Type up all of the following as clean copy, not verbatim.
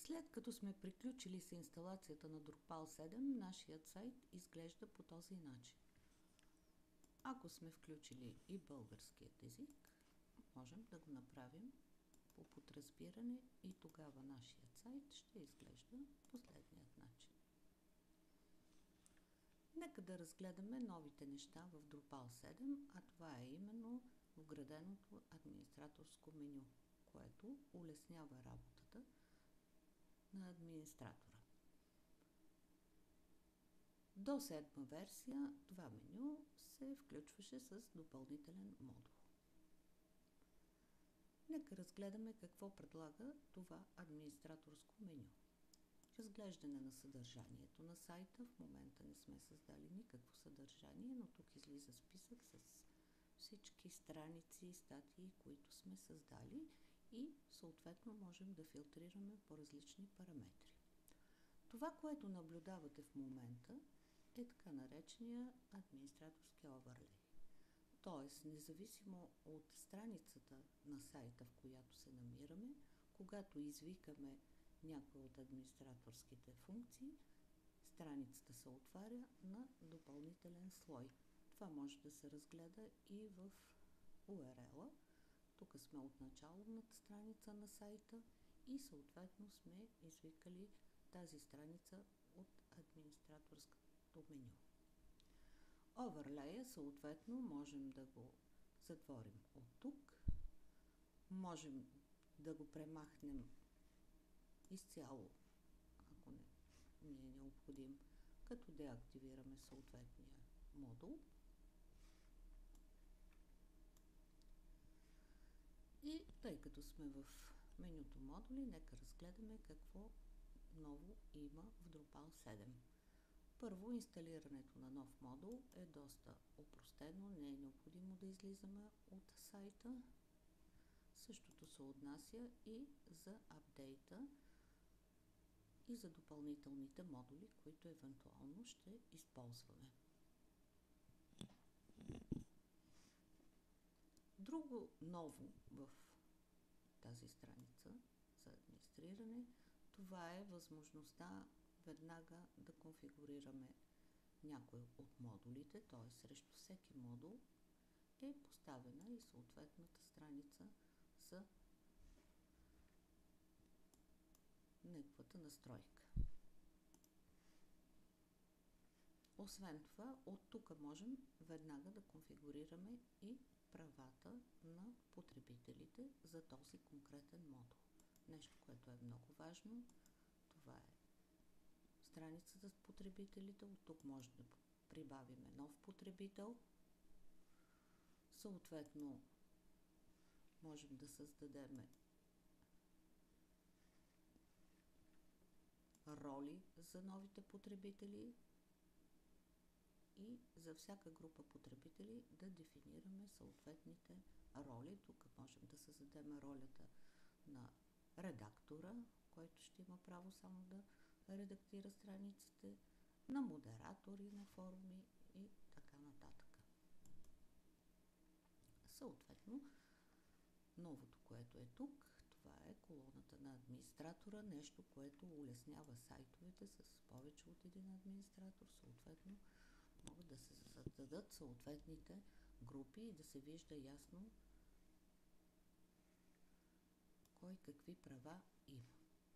След като сме приключили с инсталацията на Drupal 7, нашият сайт изглежда по този начин. Ако сме включили и българският език, можем да го направим по подразбиране и тогава нашият сайт ще изглежда последният начин. Нека да разгледаме новите неща в Drupal 7, а това е именно вграденото администраторско меню, което улеснява работата на администратора. До седма версия това меню се включваше с допълнителен модул. Нека разгледаме какво предлага това администраторско меню. Разглеждане на съдържанието на сайта. В момента не сме създали никакво съдържание, но тук излиза списък с всички страници и статии, които сме създали и съответно можем да филтрираме по различни параметри. Това, което наблюдавате в момента, е така наречения администраторски оверлей. Тоест, независимо от страницата на сайта, в която се намираме, когато извикаме някои от администраторските функции, страницата се отваря на допълнителен слой. Това може да се разгледа и в URL-а. Тук сме от началната страница на сайта и съответно сме извикали тази страница от администраторското меню. Оверлея съответно можем да го затворим от тук. Можем да го премахнем изцяло, ако не ни е необходим, като деактивираме съответния модул. И тъй като сме в менюто модули, нека разгледаме какво ново има в Drupal 7. Първо, инсталирането на нов модул е доста опростено, не е необходимо да излизаме от сайта. Същото се отнася и за апдейта и за допълнителните модули, които евентуално ще използваме. Друго ново в тази страница за администриране, това е възможността веднага да конфигурираме някой от модулите, т.е. срещу всеки модул е поставена и съответната страница за неговата настройка. Освен това, от тук можем веднага да конфигурираме и правата на потребителите за този конкретен модул. Нещо, което е много важно, това е страницата с потребителите. От тук може да прибавиме нов потребител. Съответно, можем да създадем роли за новите потребители и за всяка група потребители да дефинираме съответните роли. Тук можем да създадем ролята на редактора, който ще има право само да редактира страниците, на модератори на форуми и така нататък. Съответно, новото, което е тук, това е колоната на администратора, нещо, което улеснява сайтовете с повече от един администратор. Съответно, могат да се създадат съответните групи и да се вижда ясно кой какви права има.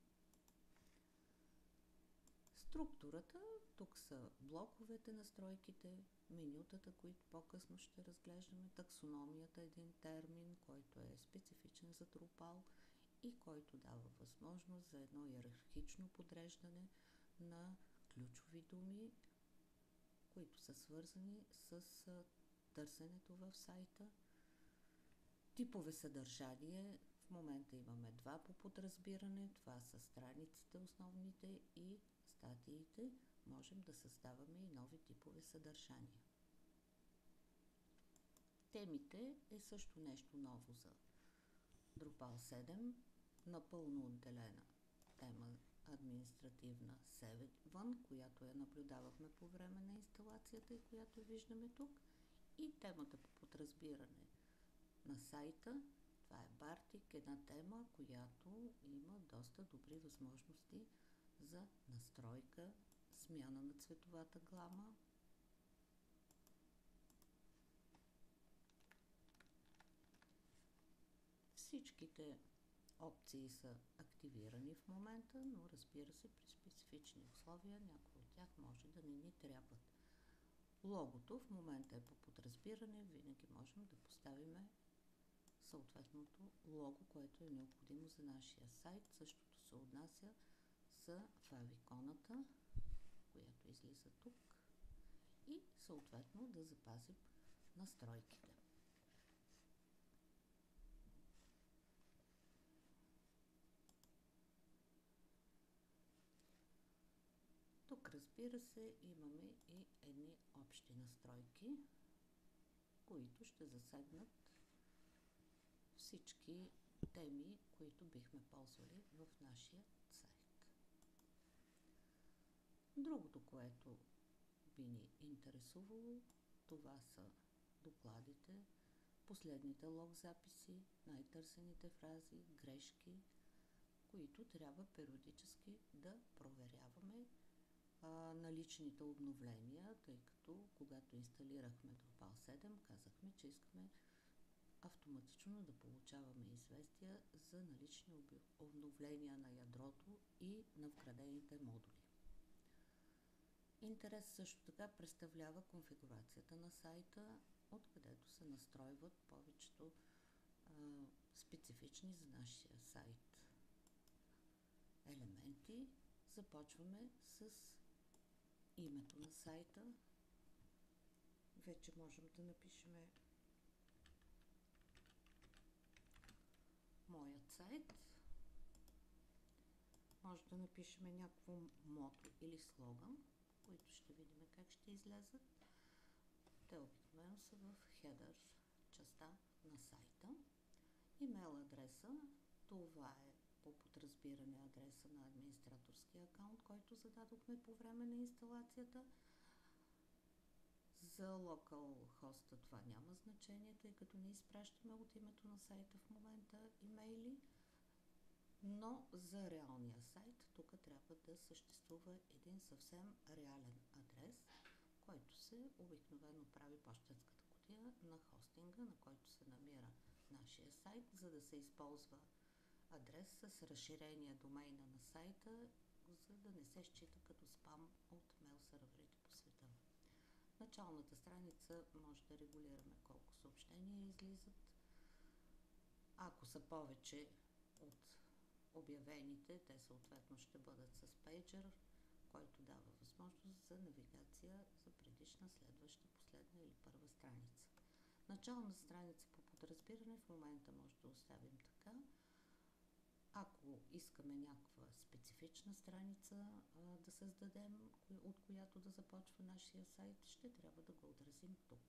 Структурата, тук са блоковете, настройките, менютата, които по-късно ще разглеждаме. Таксономията е един термин, който е специфичен за Drupal и който дава възможност за едно иерархично подреждане на ключови думи, които са свързани с търсенето в сайта. Типове съдържание. В момента имаме два по подразбиране. Това са страниците, основните, и статиите. Можем да създаваме и нови типове съдържания. Темите е също нещо ново за Drupal 7. Напълно отделена тема административна 7, която я наблюдавахме по време на инсталацията и която виждаме тук. И темата по подразбиране на сайта. Това е Бартик, една тема, която има доста добри възможности за настройка, смяна на цветовата гама. Всичките опции са активирани в момента, но разбира се, при специфични условия някои от тях може да не ни трябват. Логото в момента е по подразбиране, винаги можем да поставим съответното лого, което е необходимо за нашия сайт. Същото се отнася за фавиконата, която излиза тук, и съответно да запазим настройките. Тук, разбира се, имаме и едни общи настройки, които ще засегнат всички теми, които бихме ползвали в нашия сайт. Другото, което би ни интересувало, това са докладите, последните лог записи, най-търсените фрази, грешки, които трябва периодически да проверяваме. Наличните обновления, тъй като когато инсталирахме Drupal 7, казахме, че искаме автоматично да получаваме известия за налични обновления на ядрото и на вградените модули. Интерес също така представлява конфигурацията на сайта, откъдето се настройват повечето специфични за нашия сайт елементи. Започваме с името на сайта. Вече можем да напишем моят сайт. Може да напишем някакво мото или слоган, които ще видим как ще излязат. Те обикновено са в хедър частта на сайта. Имейл адреса, това е по подразбиране адреса на администраторския акаунт, който зададохме по време на инсталацията. За localhost това няма значение, тъй като не изпращаме от името на сайта в момента имейли, но за реалния сайт тук трябва да съществува един съвсем реален адрес, който се обикновено прави пощенската кутия на хостинга, на който се намира нашия сайт, за да се използва адрес с разширение домейна на сайта, за да не се счита като спам от мейл сървърите по света. Началната страница може да регулираме колко съобщения излизат. Ако са повече от обявените, те съответно ще бъдат с пейджер, който дава възможност за навигация за предишна, следваща, последна или първа страница. Начална страница по подразбиране в момента може да оставим така. Ако искаме някаква специфична страница да създадем, от която да започва нашия сайт, ще трябва да го отразим тук.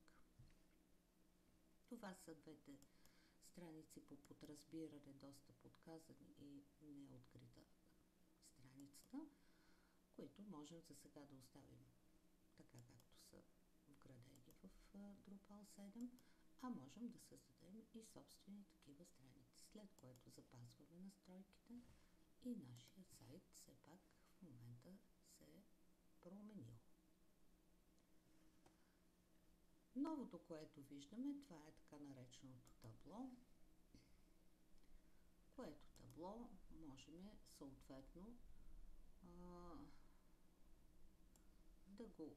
Това са двете страници по подразбиране, доста подказани и неоткрита страницата, които можем за сега да оставим така, както са вградени в Drupal 7, а можем да създадем и собствени такива страници, след което запазваме настройките и нашия сайт все пак в момента се е променил. Новото, което виждаме, това е така нареченото табло, което табло можем съответно да го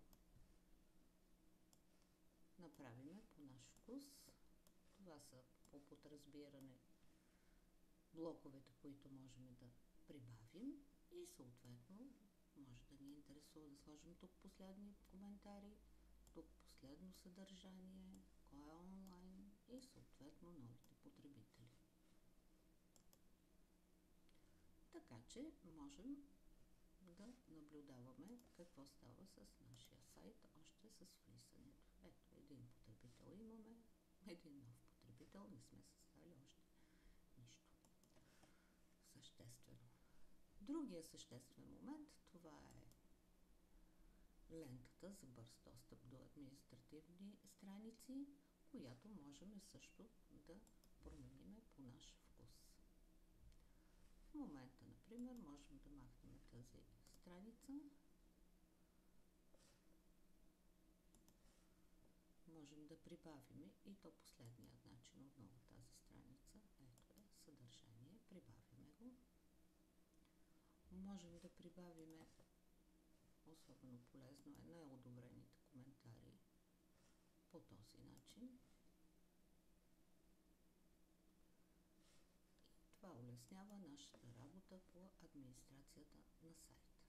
направим по наш вкус. Това са по подразбиране блоковете, които можем да прибавим, и съответно може да ни интересува да сложим тук последни коментари, тук последно съдържание, кой е онлайн и съответно новите потребители. Така че можем да наблюдаваме какво става с нашия сайт още с влизането. Ето, един потребител имаме, един нов потребител, не сме създали още нищо съществено. Другия съществен момент, това е лентата за бърз достъп до административни страници, която можем също да променим по по наш вкус. В момента, например, можем да махнем тази страница. Можем да прибавим и то последният начин отново тази страница. Ето е съдържание. Прибавяме го. Можем да прибавим, особено полезно е, неодобрените коментари по този начин. И това улеснява нашата работа по администрацията на сайта.